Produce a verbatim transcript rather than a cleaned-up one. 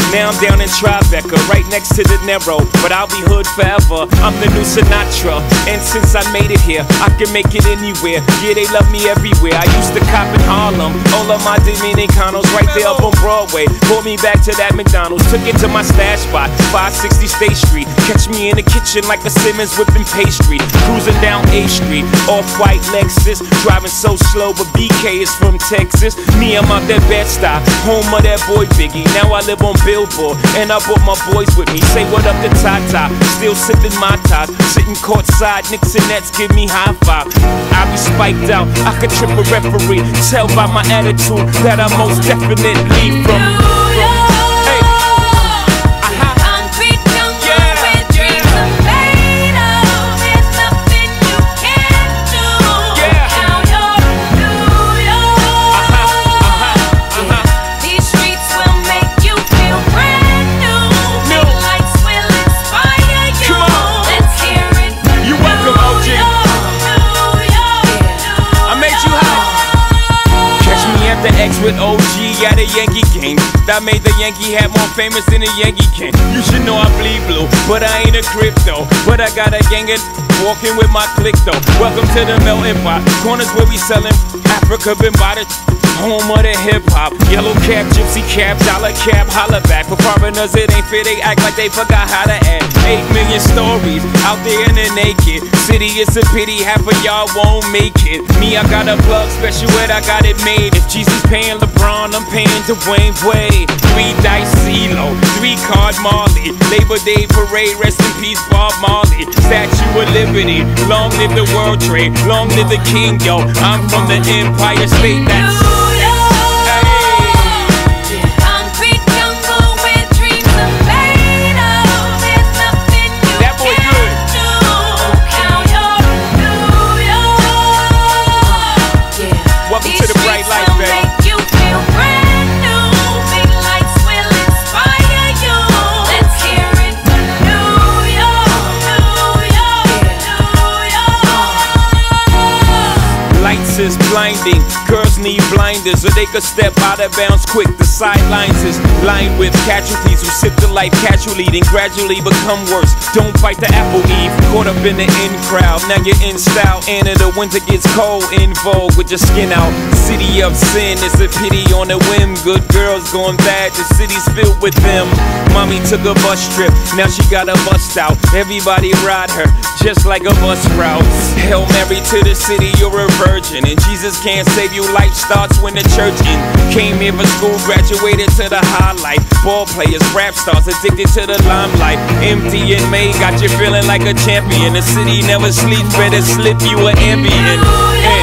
Now I'm down in Tribeca, right next to the Narrow, but I'll be hood forever. I'm the new Sinatra, and since I made it here, I can make it anywhere. Yeah, they love me everywhere. I used to cop in Harlem, all of my Dominicanos right there up on Broadway. Pulled me back to that McDonald's, took it to my stash spot, five sixty State Street. Catch me in the kitchen like a Simmons whipping pastry. Cruising down A Street, off-white Lexus, driving so slow, but B K is from Texas. Me, I'm out that Bed-Stuy, home of that boy Biggie. Now I live on Billboard, and I brought my boys with me. Say what up to Tata, still sipping my ties, sitting courtside, Knicks and Nets give me high five. I be spiked out, I could trip a referee. Tell by my attitude that I'm most definitely from. X with O G at a Yankee game. That made the Yankee hat more famous than a Yankee can. You should know I bleed blue, but I ain't a crypto. But I got a gang of walking with my click though. Welcome to the melting pot. Corners where we sellin' Africa been by the home of the hip hop. Yellow cap, gypsy cap, dollar cap, holla back. For foreigners it ain't fair, they act like they forgot how to act. Eight million stories out there in the naked city. It's a pity half of y'all won't make it. Me, I got a plug special ed, I got it made. If Jesus paying LeBron, I'm paying Dwayne Wade. Three dice CeeLo, three card Marley. Labor Day parade, rest in peace Bob Marley. Statue of Liberty, long live the World Trade, long live the King, yo. I'm from the Empire State, that's is blinding. Girls need blinders so they could step out of bounds quick. The sidelines is lined with casualties who sip the life casually, then gradually become worse. Don't bite the apple, Eve. Caught up in the in crowd, now you're in style. And in the winter gets cold, in vogue with your skin out. City of sin, it's a pity on a whim. Good girls going bad, the city's filled with them. Mommy took a bus trip, now she got a bust out. Everybody ride her, just like a bus route. Hail Mary to the city, you're a virgin. And Jesus can't save you, life starts when the church in. Came here for school, graduated to the highlight. Ball players, rap stars, addicted to the limelight. Empty in May, got you feeling like a champion. The city never sleeps, better slip you an ambient.